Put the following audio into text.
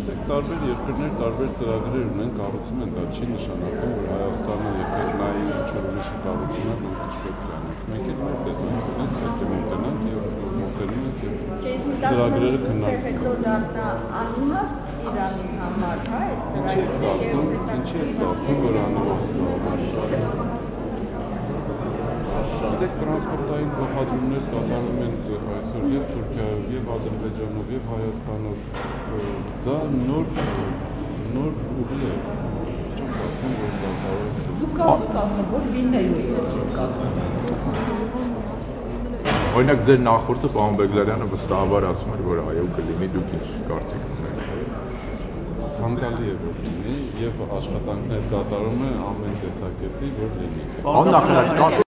Տարբեր երկրներ տարբեր ծրագրեր ունեն, կառուցում են, դա չի նշանակում, որ Հայաստանը եթե նայի ինչ-որ ուրիշը կառուցում է, մենք չպետք է անենք։ Մենք էլ մեր տեսանյութ ունենք, պետք է մոտենանք եւ մոտենում ենք եւ ծրագրերը քննարկում։ Հետո դառնա անիմաստ Իրանի համար, հա, Ինչի է դարձում, որ անիմաստու համար։ Դեք տրանսպորտային փոխադրումներ կատարում են այսօր եւ Թուրքիայով, եւ Ադրբեջանով, եւ Հայաստանով։ Դա նոր ուղի է։ Չեմ կարծում, որ դա կարող է։ Դուք կարող եք ասել, որ լինելու է կազմում։ Օրինակ ձեր նախորդը պարոն Բեգլարյանը վստահաբար ասում էր, որ այո կլինի, դուք ինչ կարծիք ունեք։ Ցանկալի է որ լինի եւ աշխատանքներ կատարում է ամեն տեսակետի, որ լինի։ Պարոն նախարար,